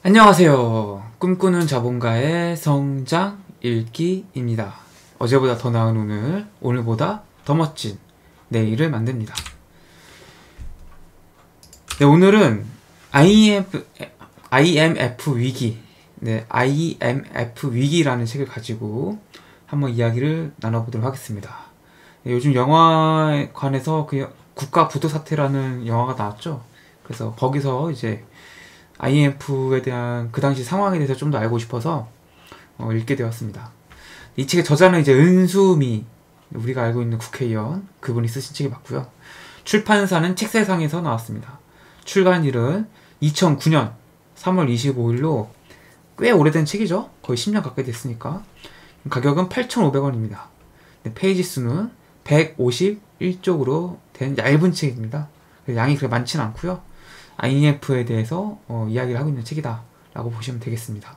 안녕하세요. 꿈꾸는 자본가의 성장 읽기입니다. 어제보다 더 나은 오늘, 오늘보다 더 멋진 내일을 만듭니다. 네, 오늘은 IMF 위기, IMF 위기라는 책을 가지고 한번 이야기를 나눠보도록 하겠습니다. 네, 요즘 영화관에서 그 국가 부도 사태라는 영화가 나왔죠. 그래서 거기서 이제 IMF에 대한 그 당시 상황에 대해서 좀 더 알고 싶어서 읽게 되었습니다. 이 책의 저자는 이제 은수미, 우리가 알고 있는 국회의원, 그분이 쓰신 책이 맞고요. 출판사는 책세상에서 나왔습니다. 출간일은 2009년 3월 25일로 꽤 오래된 책이죠. 거의 10년 가까이 됐으니까. 가격은 8,500원입니다. 페이지 수는 151쪽으로 된 얇은 책입니다. 양이 그렇게 많지는 않고요. IMF에 대해서 이야기를 하고 있는 책이다 라고 보시면 되겠습니다.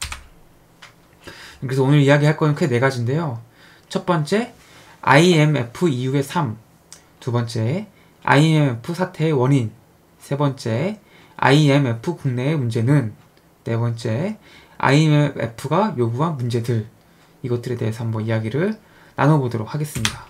그래서 오늘 이야기할 거는 크게 네 가지인데요. 첫 번째, IMF 이후의 삶. 두 번째, IMF 사태의 원인. 세 번째, IMF 국내의 문제는. 네 번째, IMF가 요구한 문제들. 이것들에 대해서 한번 이야기를 나눠보도록 하겠습니다.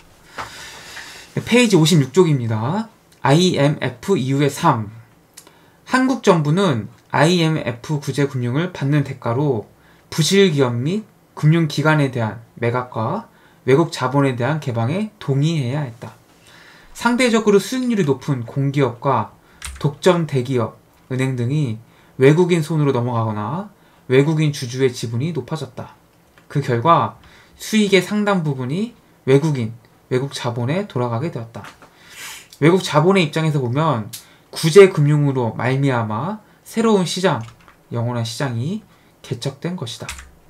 페이지 56쪽입니다. IMF 이후의 삶. 한국 정부는 IMF 구제 금융을 받는 대가로 부실 기업 및 금융기관에 대한 매각과 외국 자본에 대한 개방에 동의해야 했다. 상대적으로 수익률이 높은 공기업과 독점 대기업, 은행 등이 외국인 손으로 넘어가거나 외국인 주주의 지분이 높아졌다. 그 결과 수익의 상당 부분이 외국 자본에 돌아가게 되었다. 외국 자본의 입장에서 보면 구제 금융으로 말미암아 새로운 시장, 영원한 시장이 개척된 것이다.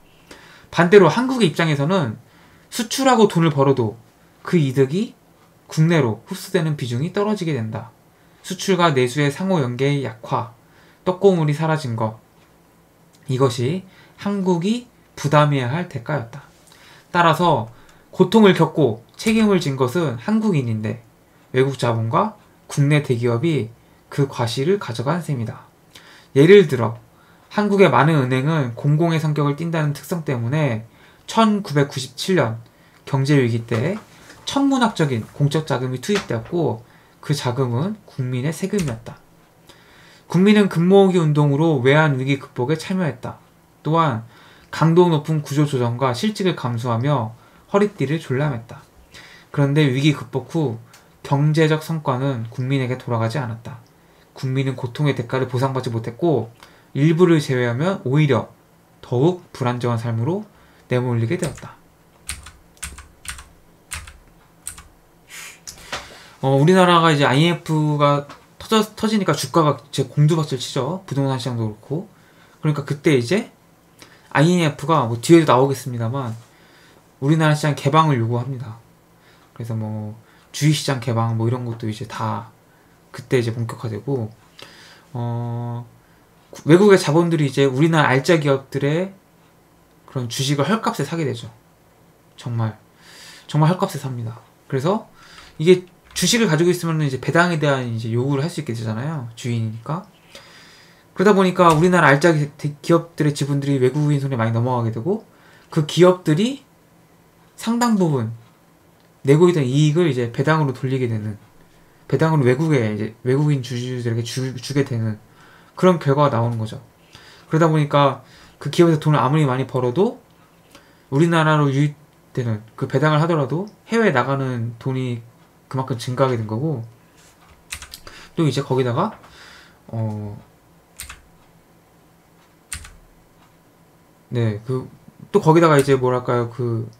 반대로 한국의 입장에서는 수출하고 돈을 벌어도 그 이득이 국내로 흡수되는 비중이 떨어지게 된다. 수출과 내수의 상호 연계의 약화, 떡고물이 사라진 것. 이것이 한국이 부담해야 할 대가였다. 따라서 고통을 겪고 책임을 진 것은 한국인인데 외국 자본과 국내 대기업이 그 과실을 가져간 셈이다. 예를 들어 한국의 많은 은행은 공공의 성격을 띈다는 특성 때문에 1997년 경제위기 때 천문학적인 공적 자금이 투입되었고 그 자금은 국민의 세금이었다. 국민은 금모으기 운동으로 외환위기 극복에 참여했다. 또한 강도 높은 구조조정과 실직을 감수하며 허리띠를 졸라맸다. 그런데 위기 극복 후 경제적 성과는 국민에게 돌아가지 않았다. 국민은 고통의 대가를 보상받지 못했고 일부를 제외하면 오히려 더욱 불안정한 삶으로 내몰리게 되었다. 우리나라가 이제 IMF가 터지니까 주가가 제 공두박질 치죠. 부동산 시장도 그렇고. 그러니까 그때 이제 IMF가 뭐 뒤에도 나오겠습니다만 우리나라 시장 개방을 요구합니다. 그래서 뭐 주식시장 개방 뭐 이런 것도 이제 다 그때 이제 본격화되고 외국의 자본들이 이제 우리나라 알짜 기업들의 그런 주식을 헐값에 사게 되죠. 정말 헐값에 삽니다. 그래서 이게 주식을 가지고 있으면 이제 배당에 대한 이제 요구를 할 수 있게 되잖아요. 주인이니까. 그러다 보니까 우리나라 알짜 기업들의 지분들이 외국인 손에 많이 넘어가게 되고 그 기업들이 상당 부분 내고 있던 이익을 이제 배당으로 돌리게 되는, 배당으로 외국인 주주들에게 주게 되는 그런 결과가 나오는 거죠. 그러다 보니까 그 기업에서 돈을 아무리 많이 벌어도 우리나라로 유입되는 그 배당을 하더라도 해외에 나가는 돈이 그만큼 증가하게 된 거고, 또 이제 거기다가 또 거기다가 이제 뭐랄까요, 그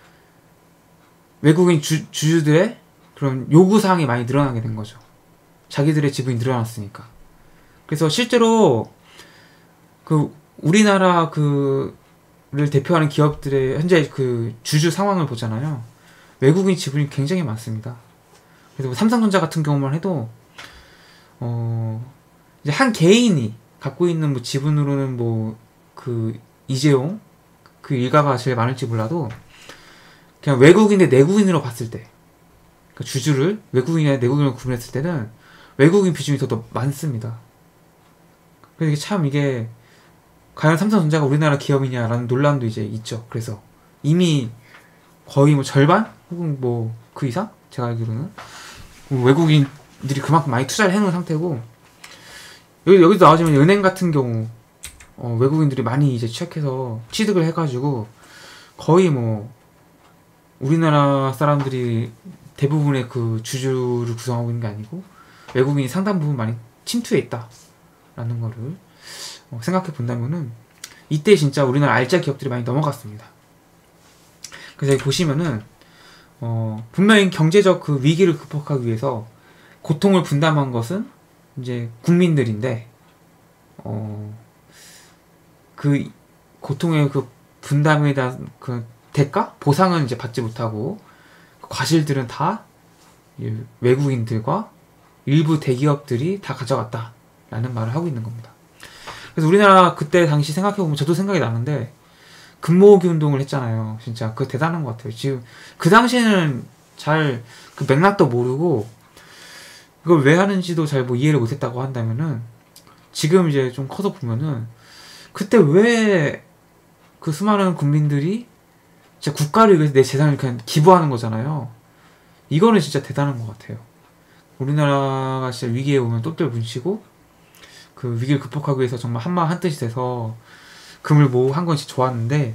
외국인 주주들의 그런 요구사항이 많이 늘어나게 된 거죠. 자기들의 지분이 늘어났으니까. 그래서 실제로 그 우리나라 그를 대표하는 기업들의 현재 그 주주 상황을 보잖아요. 외국인 지분이 굉장히 많습니다. 그래서 뭐 삼성전자 같은 경우만 해도 이제 한 개인이 갖고 있는 뭐 지분으로는 뭐 그 이재용 그 일가가 제일 많을지 몰라도 그냥 외국인 대 내국인으로 봤을 때, 그러니까 주주를 외국인이나 내국인으로 구분했을 때는 외국인 비중이 더 많습니다. 그래서 이게 참 이게 과연 삼성전자가 우리나라 기업이냐라는 논란도 이제 있죠. 그래서 이미 거의 뭐 절반 혹은 뭐 그 이상 제가 알기로는 외국인들이 그만큼 많이 투자를 해놓은 상태고, 여기도 나오지만 은행 같은 경우 외국인들이 많이 이제 취득을 해가지고 거의 뭐 우리나라 사람들이 대부분의 그 주주를 구성하고 있는 게 아니고 외국인이 상당 부분 많이 침투해 있다라는 거를 생각해 본다면은 이때 진짜 우리나라 알짜 기업들이 많이 넘어갔습니다. 그래서 여기 보시면은 분명히 경제적 그 위기를 극복하기 위해서 고통을 분담한 것은 이제 국민들인데, 그 고통의 그 분담에 대한 그 대가? 보상은 이제 받지 못하고 그 과실들은 다 외국인들과 일부 대기업들이 다 가져갔다라는 말을 하고 있는 겁니다. 그래서 우리나라 그때 당시 생각해보면 저도 생각이 나는데 금모으기 운동을 했잖아요. 진짜 그거 대단한 것 같아요. 지금 그 당시에는 잘 그 맥락도 모르고 그걸 왜 하는지도 잘 뭐 이해를 못했다고 한다면은, 지금 이제 좀 커서 보면은 그때 왜 그 수많은 국민들이 진짜 국가를 위해서 내 재산을 그냥 기부하는 거잖아요. 이거는 진짜 대단한 것 같아요. 우리나라가 진짜 위기에 오면 똘똘 뭉치고 그 위기를 극복하기 위해서 정말 한마음 한뜻이 돼서 금을 모으고 한 건 진짜 좋았는데,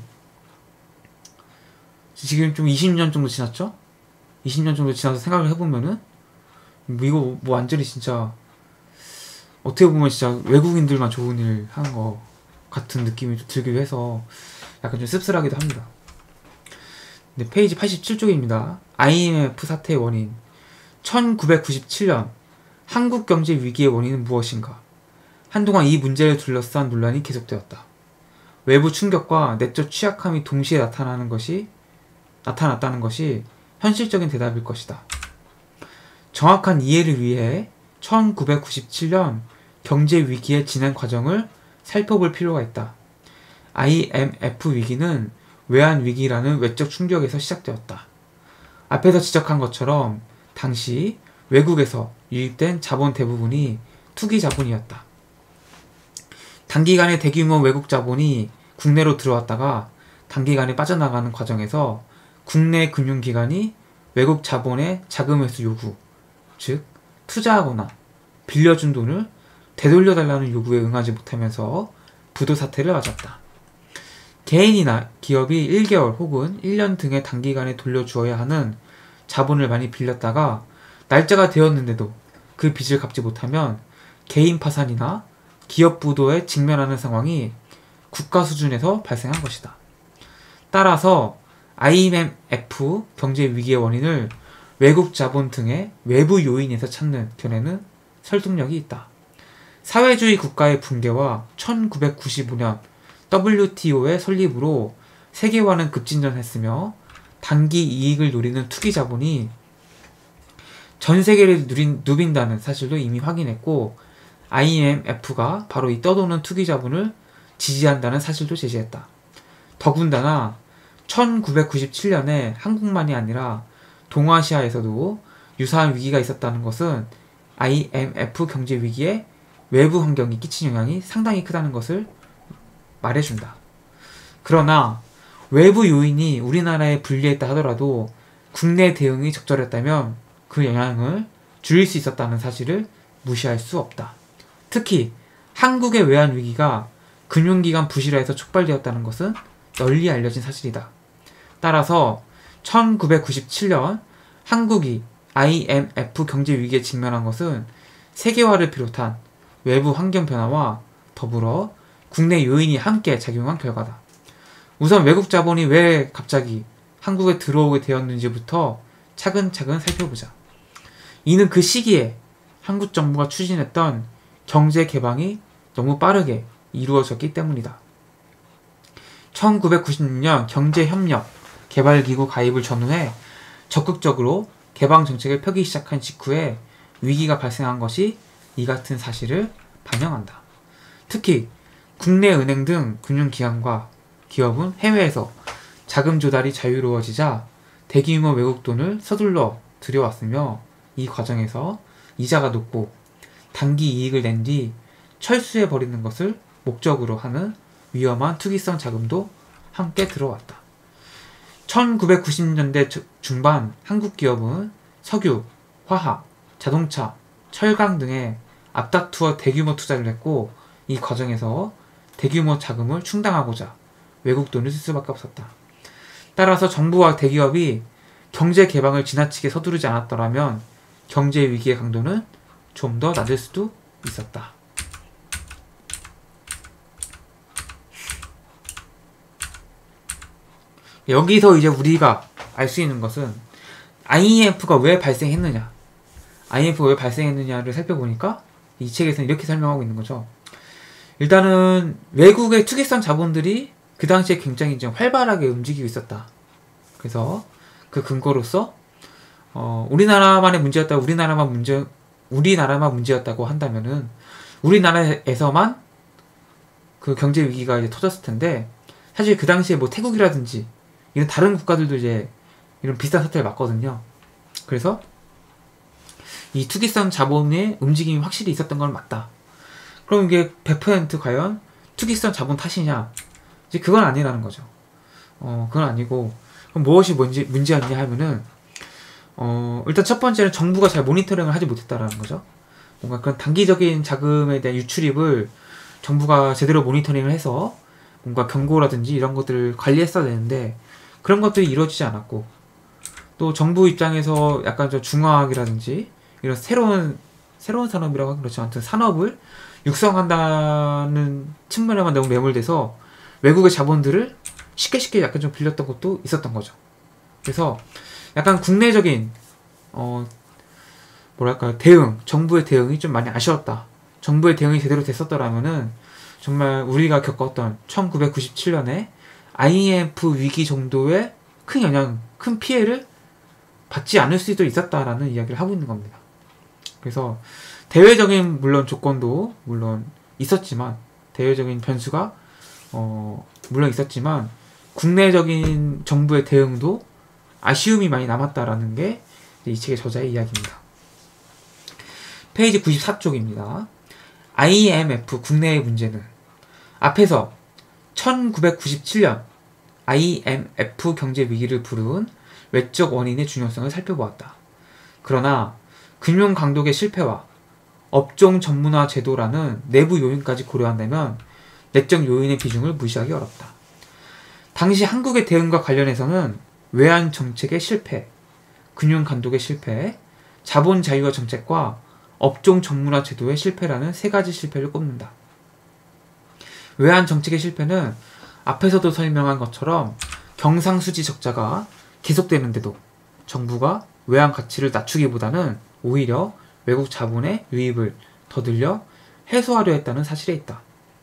지금 좀 20년 정도 지났죠? 20년 정도 지나서 생각을 해보면은 이거 뭐 완전히 진짜 어떻게 보면 진짜 외국인들만 좋은 일 하는 거 같은 느낌이 좀 들기도 해서 약간 좀 씁쓸하기도 합니다. 네, 페이지 87쪽입니다. IMF 사태의 원인. 1997년 한국 경제 위기의 원인은 무엇인가? 한동안 이 문제를 둘러싼 논란이 계속되었다. 외부 충격과 내적 취약함이 동시에 나타났다는 것이 현실적인 대답일 것이다. 정확한 이해를 위해 1997년 경제 위기의 진행 과정을 살펴볼 필요가 있다. IMF 위기는 외환 위기라는 외적 충격에서 시작되었다. 앞에서 지적한 것처럼 당시 외국에서 유입된 자본 대부분이 투기 자본이었다. 단기간에 대규모 외국 자본이 국내로 들어왔다가 단기간에 빠져나가는 과정에서 국내 금융기관이 외국 자본의 자금 회수 요구, 즉 투자하거나 빌려준 돈을 되돌려달라는 요구에 응하지 못하면서 부도 사태를 맞았다. 개인이나 기업이 1개월 혹은 1년 등의 단기간에 돌려주어야 하는 자본을 많이 빌렸다가 날짜가 되었는데도 그 빚을 갚지 못하면 개인 파산이나 기업 부도에 직면하는 상황이 국가 수준에서 발생한 것이다. 따라서 IMF 경제 위기의 원인을 외국 자본 등의 외부 요인에서 찾는 견해는 설득력이 있다. 사회주의 국가의 붕괴와 1995년 WTO의 설립으로 세계화는 급진전했으며 단기 이익을 노리는 투기 자본이 전 세계를 누빈다는 사실도 이미 확인했고, IMF가 바로 이 떠도는 투기 자본을 지지한다는 사실도 제시했다. 더군다나 1997년에 한국만이 아니라 동아시아에서도 유사한 위기가 있었다는 것은 IMF 경제 위기에 외부 환경이 끼친 영향이 상당히 크다는 것을 말해준다. 그러나 외부 요인이 우리나라에 불리했다 하더라도 국내 대응이 적절했다면 그 영향을 줄일 수 있었다는 사실을 무시할 수 없다. 특히 한국의 외환 위기가 금융기관 부실화에서 촉발되었다는 것은 널리 알려진 사실이다. 따라서 1997년 한국이 IMF 경제 위기에 직면한 것은 세계화를 비롯한 외부 환경 변화와 더불어 국내 요인이 함께 작용한 결과다. 우선 외국 자본이 왜 갑자기 한국에 들어오게 되었는지부터 차근차근 살펴보자. 이는 그 시기에 한국 정부가 추진했던 경제 개방이 너무 빠르게 이루어졌기 때문이다. 1996년 경제협력 개발기구 가입을 전후해 적극적으로 개방 정책을 펴기 시작한 직후에 위기가 발생한 것이 이 같은 사실을 반영한다. 특히 국내 은행 등 금융기관과 기업은 해외에서 자금 조달이 자유로워지자 대규모 외국 돈을 서둘러 들여왔으며, 이 과정에서 이자가 높고 단기 이익을 낸 뒤 철수해버리는 것을 목적으로 하는 위험한 투기성 자금도 함께 들어왔다. 1990년대 중반 한국 기업은 석유, 화학, 자동차, 철강 등에 앞다투어 대규모 투자를 했고 이 과정에서 대규모 자금을 충당하고자 외국 돈을 쓸 수밖에 없었다. 따라서 정부와 대기업이 경제 개방을 지나치게 서두르지 않았더라면 경제 위기의 강도는 좀 더 낮을 수도 있었다. 여기서 이제 우리가 알 수 있는 것은 IMF가 왜 발생했느냐, IMF가 왜 발생했느냐를 살펴보니까 이 책에서는 이렇게 설명하고 있는 거죠. 일단은 외국의 투기성 자본들이 그 당시에 굉장히 좀 활발하게 움직이고 있었다. 그래서 그 근거로서 우리나라만의 문제였다, 우리나라만 문제였다고 한다면은 우리나라에서만 그 경제 위기가 이제 터졌을 텐데, 사실 그 당시에 뭐 태국이라든지 이런 다른 국가들도 이제 이런 비슷한 사태를 맞거든요. 그래서 이 투기성 자본의 움직임이 확실히 있었던 건 맞다. 그럼 이게 100% 과연 투기성 자본 탓이냐? 이제 그건 아니라는 거죠. 그건 아니고, 그럼 무엇이 문제였냐 하면은, 일단 첫 번째는 정부가 잘 모니터링을 하지 못했다라는 거죠. 뭔가 그런 단기적인 자금에 대한 유출입을 정부가 제대로 모니터링을 해서 뭔가 경고라든지 이런 것들을 관리했어야 되는데, 그런 것들이 이루어지지 않았고, 또 정부 입장에서 약간 좀 중화학이라든지 이런 새로운 산업이라고 하긴 그렇죠. 아무튼 산업을 육성한다는 측면에만 너무 매몰돼서 외국의 자본들을 쉽게 약간 좀 빌렸던 것도 있었던 거죠. 그래서 약간 국내적인 정부의 대응이 좀 많이 아쉬웠다. 정부의 대응이 제대로 됐었더라면은 정말 우리가 겪었던 1997년에 IMF 위기 정도의 큰 피해를 받지 않을 수도 있었다라는 이야기를 하고 있는 겁니다. 그래서 대외적인 물론 조건도 물론 있었지만, 대외적인 변수가 물론 있었지만 국내적인 정부의 대응도 아쉬움이 많이 남았다라는 게 이 책의 저자의 이야기입니다. 페이지 94쪽입니다. IMF 국내의 문제는, 앞에서 1997년 IMF 경제 위기를 부른 외적 원인의 중요성을 살펴보았다. 그러나 금융 강독의 실패와 업종 전문화 제도라는 내부 요인까지 고려한다면 내적 요인의 비중을 무시하기 어렵다. 당시 한국의 대응과 관련해서는 외환 정책의 실패, 금융 감독의 실패, 자본 자유화 정책과 업종 전문화 제도의 실패라는 세 가지 실패를 꼽는다. 외환 정책의 실패는 앞에서도 설명한 것처럼 경상수지 적자가 계속되는데도 정부가 외환 가치를 낮추기보다는 오히려 외국 자본의 유입을 더 늘려 해소하려 했다는 사실에 있다.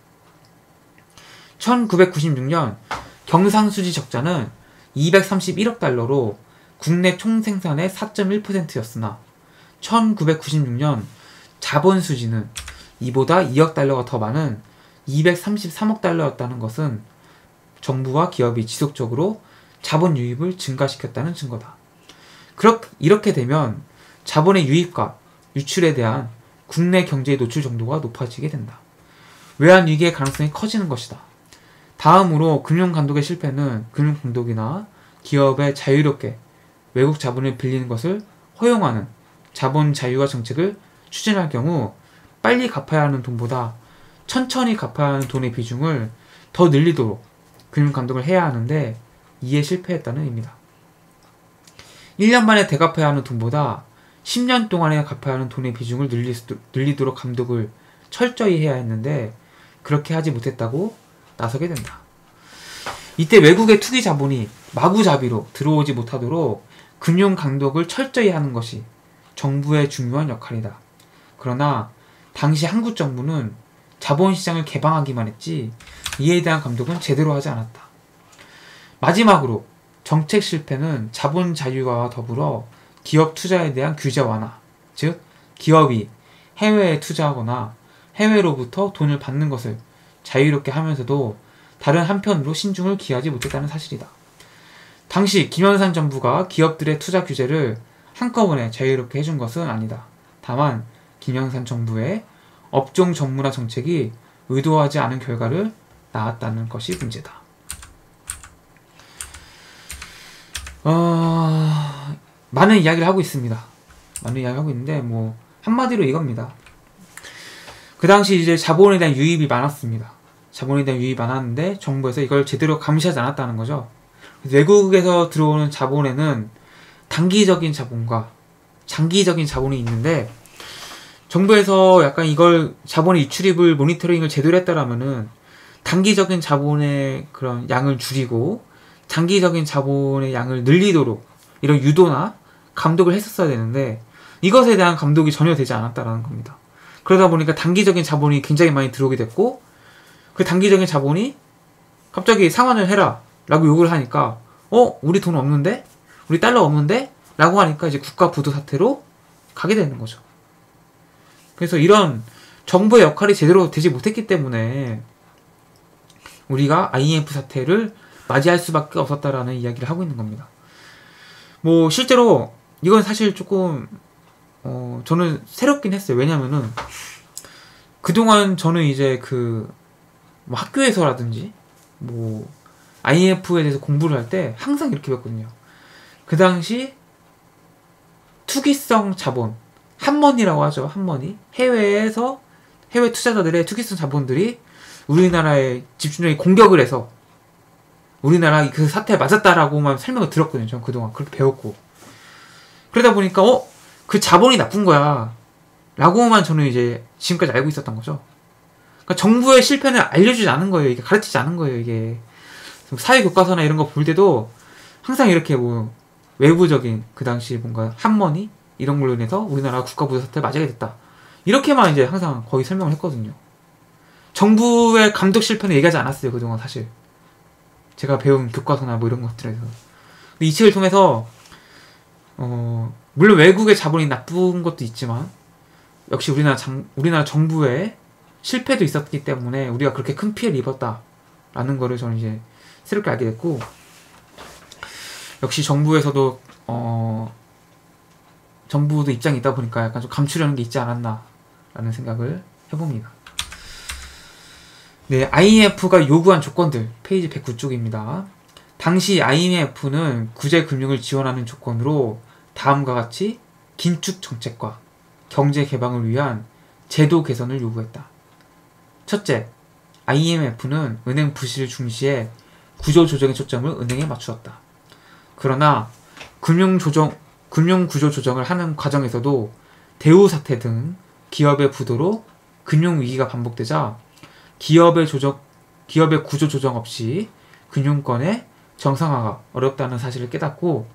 1996년 경상수지 적자는 231억 달러로 국내 총생산의 4.1%였으나 1996년 자본수지는 이보다 2억 달러가 더 많은 233억 달러였다는 것은 정부와 기업이 지속적으로 자본 유입을 증가시켰다는 증거다. 이렇게 되면 자본의 유입과 유출에 대한 국내 경제의 노출 정도가 높아지게 된다. 외환 위기의 가능성이 커지는 것이다. 다음으로 금융감독의 실패는 금융감독이나 기업의 자유롭게 외국 자본을 빌리는 것을 허용하는 자본 자유화 정책을 추진할 경우 빨리 갚아야 하는 돈보다 천천히 갚아야 하는 돈의 비중을 더 늘리도록 금융감독을 해야 하는데 이에 실패했다는 의미다. 1년 만에 대갚아야 하는 돈보다 10년 동안에 갚아야 하는 돈의 비중을 늘리도록 감독을 철저히 해야 했는데 그렇게 하지 못했다고 나서게 된다. 이때 외국의 투기 자본이 마구잡이로 들어오지 못하도록 금융 감독을 철저히 하는 것이 정부의 중요한 역할이다. 그러나 당시 한국 정부는 자본시장을 개방하기만 했지 이에 대한 감독은 제대로 하지 않았다. 마지막으로 정책 실패는 자본 자유화와 더불어 기업 투자에 대한 규제 완화, 즉 기업이 해외에 투자하거나 해외로부터 돈을 받는 것을 자유롭게 하면서도 다른 한편으로 신중을 기하지 못했다는 사실이다. 당시 김영삼 정부가 기업들의 투자 규제를 한꺼번에 자유롭게 해준 것은 아니다. 다만 김영삼 정부의 업종 전문화 정책이 의도하지 않은 결과를 나왔다는 것이 문제다. 많은 이야기를 하고 있습니다. 많은 이야기를 하고 있는데 뭐 한마디로 이겁니다. 그 당시 이제 자본에 대한 유입이 많았습니다. 자본에 대한 유입이 많았는데 정부에서 이걸 제대로 감시하지 않았다는 거죠. 외국에서 들어오는 자본에는 단기적인 자본과 장기적인 자본이 있는데 정부에서 약간 이걸 자본의 유출입을 모니터링을 제대로 했다라면은 단기적인 자본의 그런 양을 줄이고 장기적인 자본의 양을 늘리도록 이런 유도나 감독을 했었어야 되는데 이것에 대한 감독이 전혀 되지 않았다라는 겁니다. 그러다 보니까 단기적인 자본이 굉장히 많이 들어오게 됐고 그 단기적인 자본이 갑자기 상환을 해라 라고 요구를 하니까 우리 돈 없는데? 우리 달러 없는데? 라고 하니까 이제 국가 부도 사태로 가게 되는 거죠. 그래서 이런 정부의 역할이 제대로 되지 못했기 때문에 우리가 IMF 사태를 맞이할 수밖에 없었다라는 이야기를 하고 있는 겁니다. 뭐 실제로 이건 사실 조금 저는 새롭긴 했어요. 왜냐면은 그동안 저는 이제 뭐 학교에서라든지 뭐 IMF에 대해서 공부를 할 때 항상 이렇게 배웠거든요. 그 당시 투기성 자본, 한머니라고 하죠. 한머니. 해외 투자자들의 투기성 자본들이 우리나라에 집중적인 공격을 해서 우리나라 그 사태에 맞았다라고만 설명을 들었거든요. 저는 그동안 그렇게 배웠고. 그러다 보니까 그 자본이 나쁜 거야 라고만 저는 이제 지금까지 알고 있었던 거죠. 그러니까 정부의 실패는 알려주지 않은 거예요. 이게 가르치지 않은 거예요. 이게 사회교과서나 이런 거 볼 때도 항상 이렇게 뭐 외부적인 그 당시 뭔가 한머니 이런 걸로 인해서 우리나라 국가부도 사태를 맞게 됐다 이렇게만 이제 항상 거의 설명을 했거든요. 정부의 감독 실패는 얘기하지 않았어요. 그동안 사실 제가 배운 교과서나 뭐 이런 것들에서. 근데 이 책을 통해서 물론 외국의 자본이 나쁜 것도 있지만 역시 우리나라 정부의 실패도 있었기 때문에 우리가 그렇게 큰 피해를 입었다라는 거를 저는 이제 새롭게 알게 됐고, 역시 정부에서도 정부도 입장이 있다 보니까 약간 좀 감추려는 게 있지 않았나라는 생각을 해봅니다. 네, IMF가 요구한 조건들 페이지 109쪽입니다. 당시 IMF는 구제금융을 지원하는 조건으로 다음과 같이 긴축 정책과 경제 개방을 위한 제도 개선을 요구했다. 첫째, IMF는 은행 부실을 중시해 구조 조정의 초점을 은행에 맞추었다. 그러나 금융 구조 조정을 하는 과정에서도 대우 사태 등 기업의 부도로 금융 위기가 반복되자 기업의 구조 조정 없이 금융권의 정상화가 어렵다는 사실을 깨닫고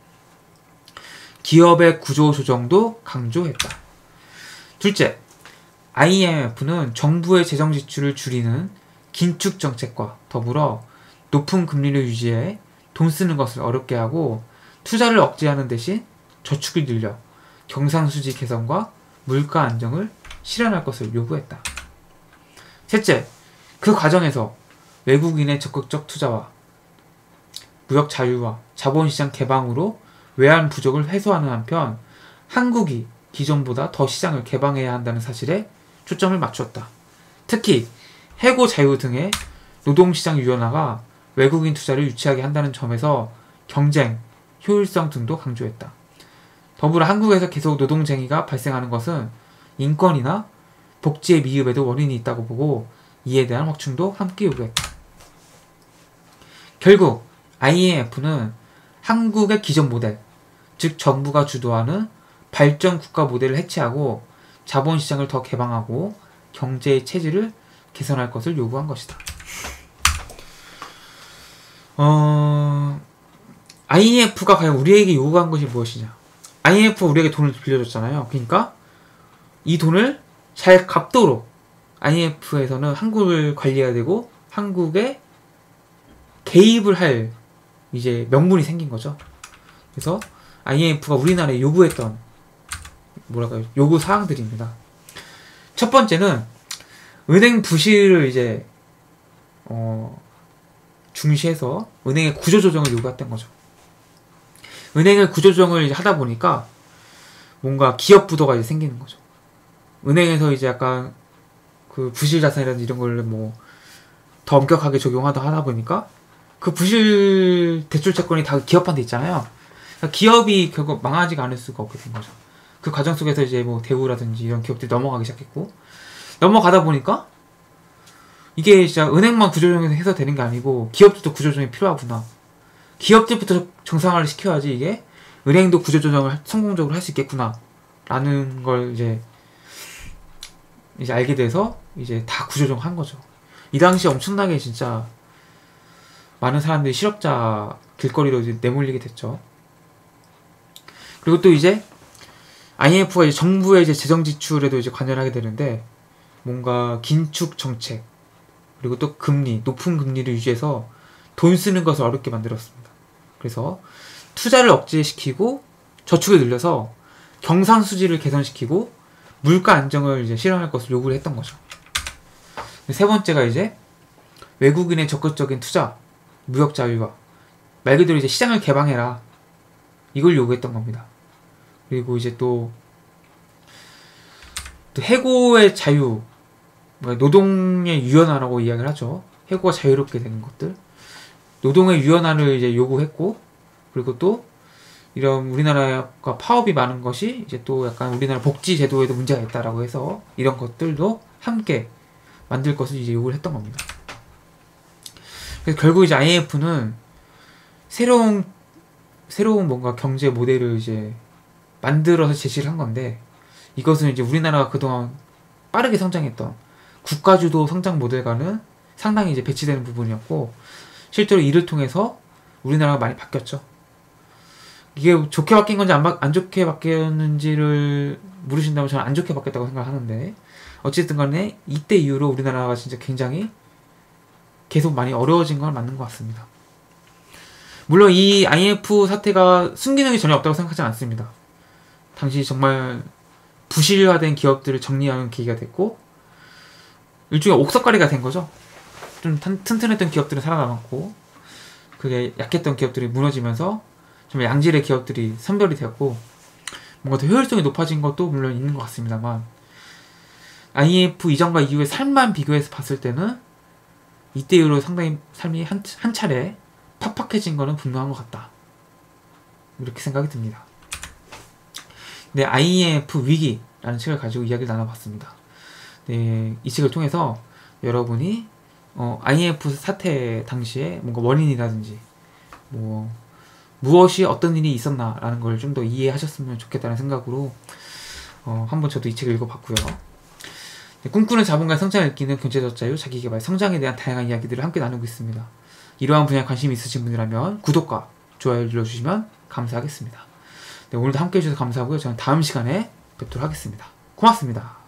기업의 구조 조정도 강조했다. 둘째, IMF는 정부의 재정 지출을 줄이는 긴축 정책과 더불어 높은 금리를 유지해 돈 쓰는 것을 어렵게 하고 투자를 억제하는 대신 저축을 늘려 경상수지 개선과 물가 안정을 실현할 것을 요구했다. 셋째, 그 과정에서 외국인의 적극적 투자와 무역 자유와 자본시장 개방으로 외환 부족을 해소하는 한편 한국이 기존보다 더 시장을 개방해야 한다는 사실에 초점을 맞추었다. 특히 해고 자유 등의 노동시장 유연화가 외국인 투자를 유치하게 한다는 점에서 경쟁, 효율성 등도 강조했다. 더불어 한국에서 계속 노동쟁의가 발생하는 것은 인권이나 복지의 미흡에도 원인이 있다고 보고 이에 대한 확충도 함께 요구했다. 결국 IMF는 한국의 기존 모델, 즉 정부가 주도하는 발전 국가 모델을 해체하고 자본시장을 더 개방하고 경제의 체질을 개선할 것을 요구한 것이다. IMF가 과연 우리에게 요구한 것이 무엇이냐? IMF가 우리에게 돈을 빌려줬잖아요. 그러니까 이 돈을 잘 갚도록 IMF에서는 한국을 관리해야 되고 한국에 개입을 할 이제 명분이 생긴 거죠. 그래서 IMF가 우리나라에 요구했던 요구 사항들입니다. 첫 번째는 은행 부실을 이제 중시해서 은행의 구조조정을 요구했던 거죠. 은행의 구조조정을 이제 하다 보니까 뭔가 기업 부도가 이제 생기는 거죠. 은행에서 이제 약간 그 부실 자산이라든지 이런 걸 뭐 더 엄격하게 하다 보니까 그 부실 대출 채권이 다 기업한테 있잖아요. 그러니까 기업이 결국 망하지가 않을 수가 없게 된 거죠. 그 과정 속에서 이제 뭐 대우라든지 이런 기업들이 넘어가기 시작했고, 넘어가다 보니까 이게 진짜 은행만 구조조정해서 되는 게 아니고 기업들도 구조조정이 필요하구나. 기업들부터 정상화를 시켜야지 이게 은행도 구조조정을 성공적으로 할 수 있겠구나 라는 걸 이제 알게 돼서 이제 다 구조조정 한 거죠. 이 당시에 엄청나게 진짜 많은 사람들이 실업자 길거리로 이제 내몰리게 됐죠. 그리고 또 이제 IMF가 이제 정부의 이제 재정 지출에도 이제 관여를 하게 되는데, 뭔가 긴축 정책 그리고 또 금리, 높은 금리를 유지해서 돈 쓰는 것을 어렵게 만들었습니다. 그래서 투자를 억제시키고 저축을 늘려서 경상수지를 개선시키고 물가 안정을 이제 실현할 것을 요구를 했던 거죠. 세 번째가 이제 외국인의 적극적인 투자, 무역 자유화, 말 그대로 이제 시장을 개방해라, 이걸 요구했던 겁니다. 그리고 이제 또 해고의 자유, 노동의 유연화라고 이야기를 하죠. 해고가 자유롭게 되는 것들, 노동의 유연화를 이제 요구했고, 그리고 또 이런 우리나라가 파업이 많은 것이 이제 또 약간 우리나라 복지 제도에도 문제가 있다라고 해서 이런 것들도 함께 만들 것을 이제 요구를 했던 겁니다. 그래서 결국 이제 IMF는 새로운 뭔가 경제 모델을 이제 만들어서 제시를 한 건데, 이것은 이제 우리나라가 그동안 빠르게 성장했던 국가주도 성장 모델과는 상당히 이제 배치되는 부분이었고, 실제로 이를 통해서 우리나라가 많이 바뀌었죠. 이게 좋게 바뀐 건지 안 좋게 바뀌었는지를 물으신다면 저는 안 좋게 바뀌었다고 생각하는데, 어쨌든 간에 이때 이후로 우리나라가 진짜 굉장히 계속 많이 어려워진 건 맞는 것 같습니다. 물론 이 IMF 사태가 순기능이 전혀 없다고 생각하지 않습니다. 당시 정말 부실화된 기업들을 정리하는 계기가 됐고, 일종의 옥석가리가 된 거죠. 좀 튼튼했던 기업들은 살아남았고, 그게 약했던 기업들이 무너지면서 좀 양질의 기업들이 선별이 되었고, 뭔가 더 효율성이 높아진 것도 물론 있는 것 같습니다만, IMF 이전과 이후의 삶만 비교해서 봤을 때는 이때 이후로 상당히 삶이 한 차례 팍팍해진 거는 분명한 것 같다, 이렇게 생각이 듭니다. 네, IMF 위기라는 책을 가지고 이야기를 나눠봤습니다. 네, 이 책을 통해서 여러분이 IMF 사태 당시에 뭔가 원인이라든지 무엇이 어떤 일이 있었나라는 걸 좀 더 이해하셨으면 좋겠다는 생각으로 한번 저도 이 책을 읽어봤고요. 네, 꿈꾸는 자본가의 성장을 이끄는 경제적 자유, 자기개발, 성장에 대한 다양한 이야기들을 함께 나누고 있습니다. 이러한 분야에 관심이 있으신 분이라면 구독과 좋아요를 눌러주시면 감사하겠습니다. 네, 오늘도 함께 해주셔서 감사하고요. 저는 다음 시간에 뵙도록 하겠습니다. 고맙습니다.